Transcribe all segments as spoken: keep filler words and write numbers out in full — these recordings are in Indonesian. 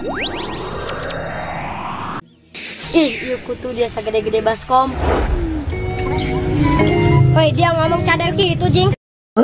Ih, yuk kutu dia segede-gede baskom. Woi, dia ngomong cadel gitu, Jing.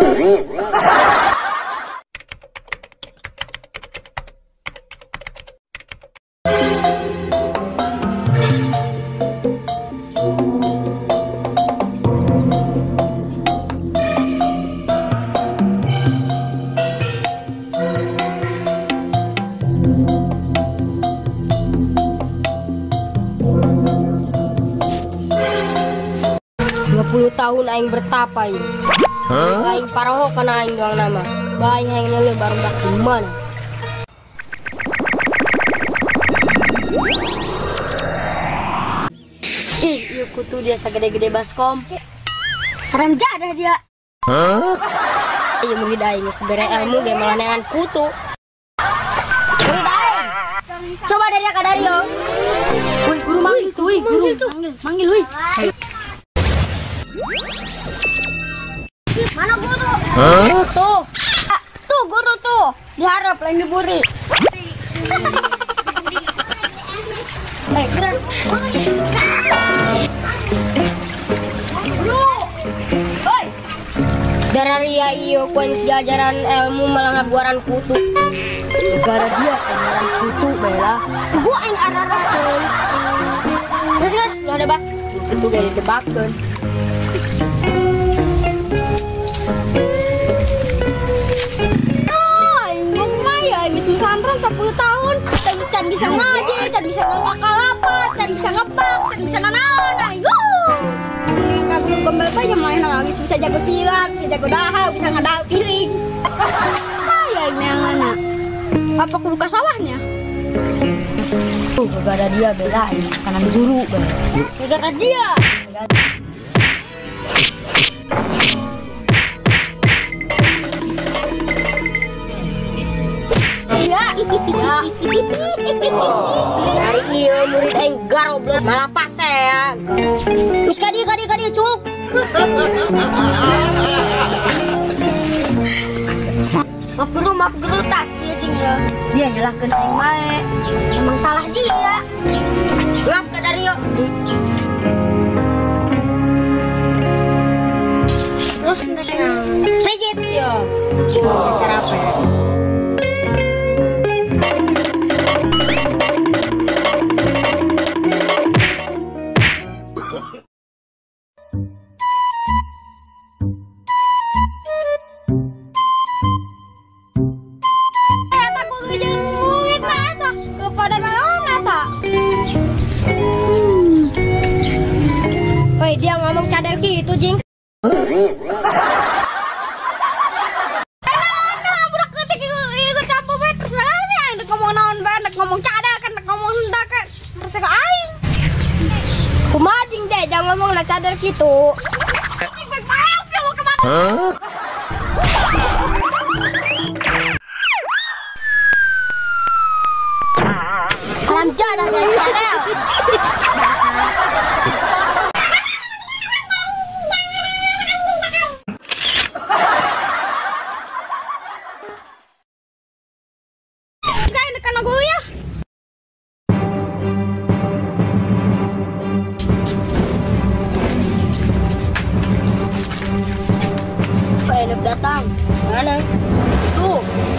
dua puluh tahun aing bertapa ini. Huh? Aing paraho kana aing doang nama. Bae aing lele baru dak gimana. Ih, yuk kutu dia segede-gede baskom. Haram jadah dia. Hah? Iya murid aing sebere ilmu ge malah nengan kutu. Murid aing. Coba dari ka Dario. Woi, guru manggil tuh, woi, guru manggil, manggil woi. Mana guru? Hah? Tuh. Ah, tuh guru tuh. Diharap lain diburi. Eh, gerak. Guru. Oi. Dararia iyo kuan jajaran ilmu malah ngabuaran kutu. Gara dia ngabuaran kutu bela. Gua aing arara tuh. Guys, guys, lu ada bas. Itu gak didebakeun. Pesantren sepuluh tahun, tapi can bisa ngaji, can bisa ngakal lapar, can bisa ngebak, can bisa nanaon, ayo. Nggak belum kembali aja main lagi, bisa jago silat, bisa jago dahak, bisa ngadal piring. Ayah ini yang mana? Apa kudu ke sawahnya? Tuh, gak ada dia bela, kanan guru. Gak ada dia. Ya. Dari iya murid aing garoblok malah pas ya. Terus kadi kadi kadi cuk. Maaf dulu, maaf dulu tas dia cing ya. Dia jelaskan aing bae. Emang salah dia. Ngas ka Dario. Terus mereka Rigid yo. Cara apa ya? Dia ngomong cadel gitu, Jing. Budak ketik ikut campur bet terserah nih. Aing ngomong naon bae, ngomong cadel kan ngomong Sunda kan terserah aing. Kumaha Jing deh, jangan ngomong lah cadel gitu. Anjing bae pauk dia mau kemana? Haram jadah dari cadel. Datang mana tuh